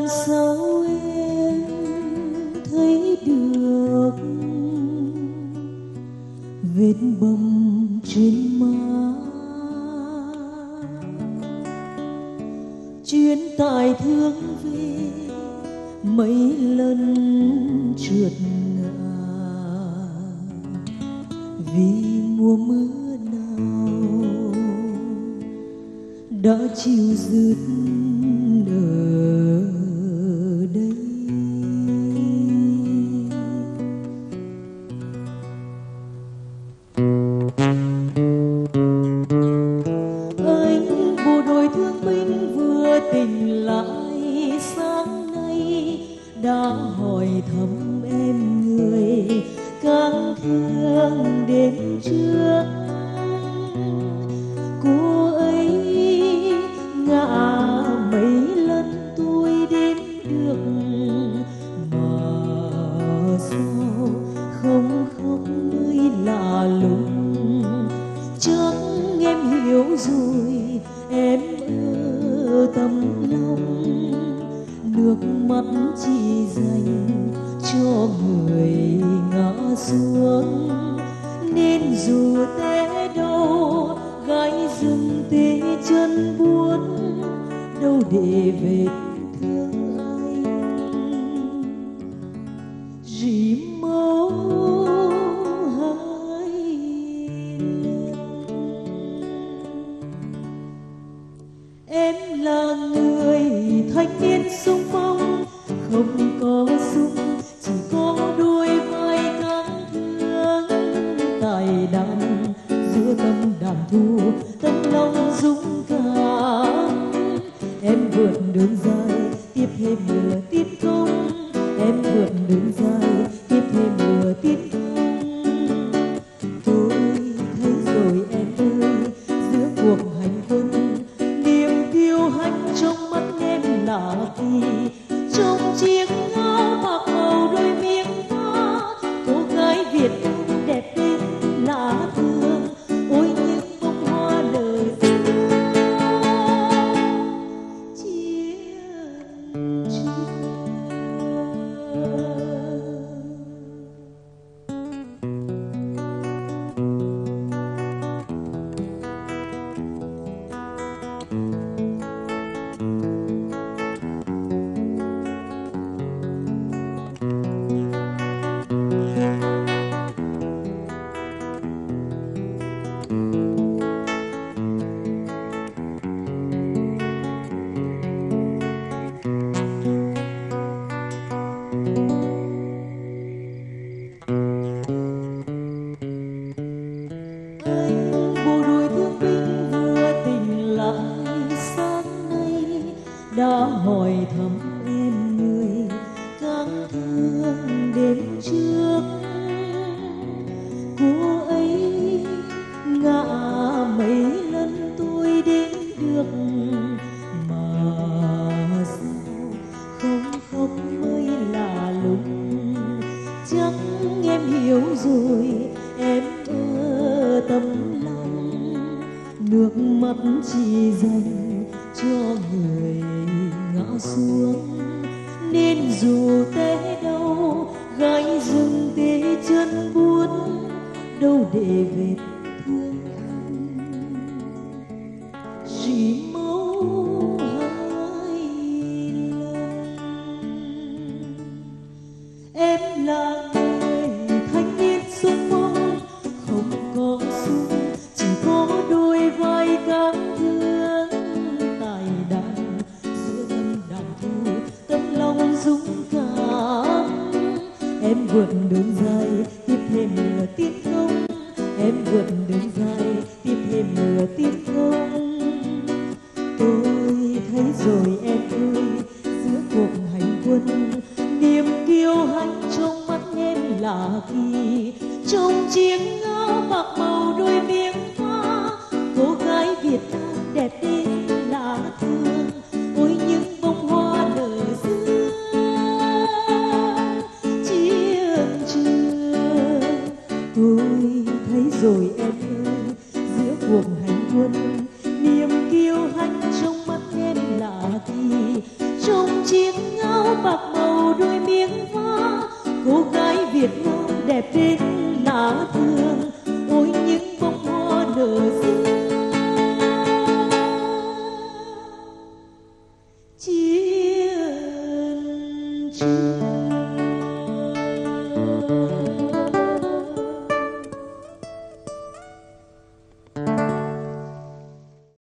sao em thấy được vết bầm trên má, chuyến tài thương về mấy lần trượt ngã vì mùa mưa nào đã chịu dứt ở đây. Anh bộ đội thương binh vừa tỉnh lại sáng nay đã hỏi thăm em người càng thương đến trước. Cô ấy ngã mấy lần tôi đến được mà sao không khóc nơi lạ lùng. Chắc em hiểu rồi em ở tấm lòng, nước mắt chỉ dành cho người ngã xuống. Nên dù té đâu gái rừng tê chân buốt, đâu để về thương anh rỉ máu hai lần. Em là người thanh niên xung phong, không có súng chỉ có đôi vai cáng thương. Tài đàn giữa tâm đàn thu, tâm lòng dũng cảm. Em vượt đường dài tiếp thêm lửa tiến công, em vượt đường dài tiếp thêm lửa tiến công. Tôi thấy rồi em ơi, giữa cuộc hành quân niềm kiêu hãnh trong mắt em là gì? Trong chiếc áo bạc màu đôi miếng hoa, cô gái Việt Nam đẹp đến lạ thường. Ôi những bông hoa nở xưa chia chưa. Bộ đội thương binh vừa tỉnh lại sáng nay đã hỏi thăm em người càng thương đến trước. Cô ấy ngã mấy lần tôi đến được mà sao không khóc mới lạ lùng. Chắc em hiểu rồi em ở tấm lòng, nước mắt chỉ dành cho người ngã xuống. Nên dù té đâu gái rừng tê chân buốt, đâu để về thương anh rỉ máu hai lần. Em là người thanh niên xung phong, không có súng chỉ có đôi vai cáng thương. Tài đàn giữa tâm đàn thu, tâm lòng dũng cảm. Em vượt đường dài tiếp thêm lửa tiến công, em vượt đường dài tiếp thêm lửa tiến công. Tôi thấy rồi em ơi, giữa cuộc hành quân niềm kiêu hãnh trong mắt em là gì? Trong chiếc áo bạc màu đôi miếng hoa, cô gái Việt Nam đẹp đến lạ thường. Ôi những bông hoa nở xưa chiếc trường. Tôi thấy rồi em ơi, giữa cuộc hành quân niềm kiêu hãnh trong mắt em là gì? Trong chiếc áo bạc màu đôi miếng hoa, cô gái Việt Nam đẹp đến lạ thường. Ôi những bông hoa nở xinh chiến trường.